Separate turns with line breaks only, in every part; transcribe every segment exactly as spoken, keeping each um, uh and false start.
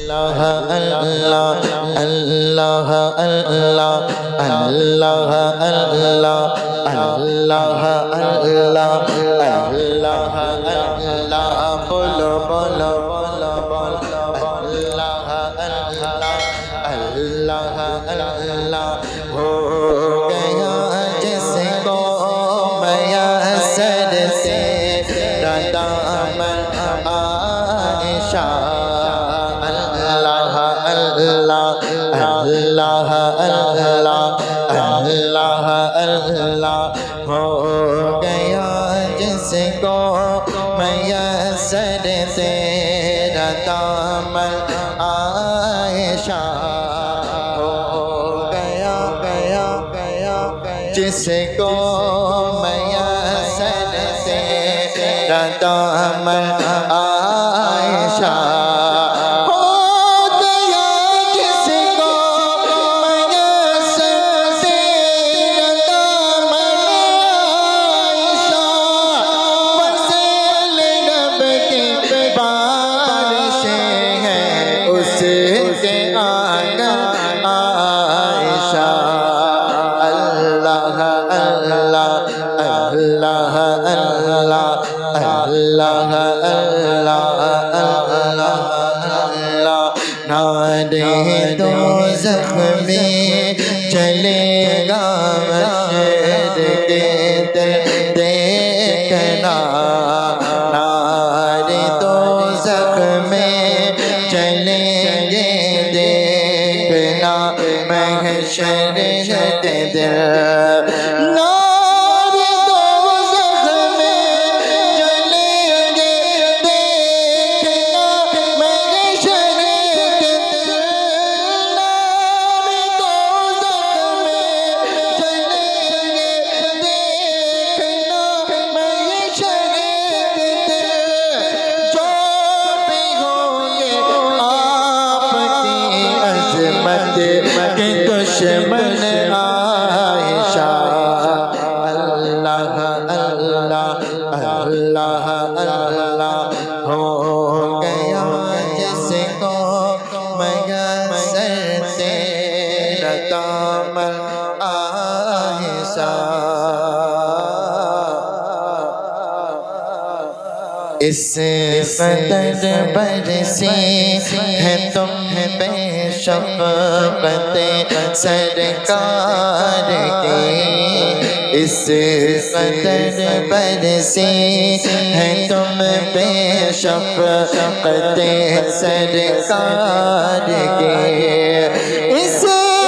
ہو گیا جس کو میسر تیرا دامن عائشہ ہو گیا گیا گیا جس کو میسر تیرا دامن عائشہ نعرے دوزخ میں چلے گا مشہد کے دیکھنا نعرے دوزخ میں چلیں گے دیکھنا محشر کے دل دشمن عائشہ اللہ اللہ اللہ اللہ ہو گیا جس کو میسر تیرا دامن عائشہ اس قدر برسی ہے تم بے شفقت سرکار کی اس قدر برسی ہے تم بے شفقت سرکار کی اس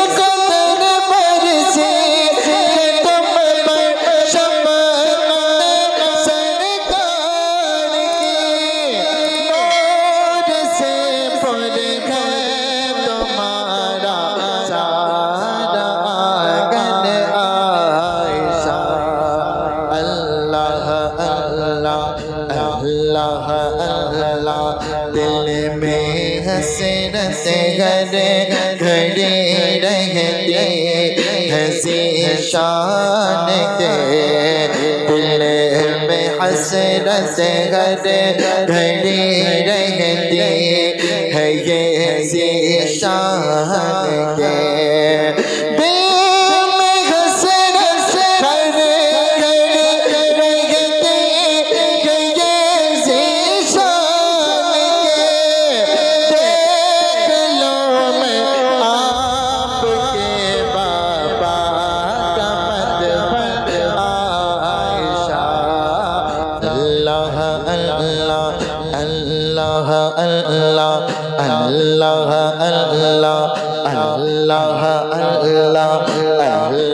دل میں حسرت گھر گھڑی رہتی ہنسی شان کے دل میں حسرت گھر گھڑی رہتی ہے یہ ہنسی شان کے اللہ اللہ اللہ اللہ اللہ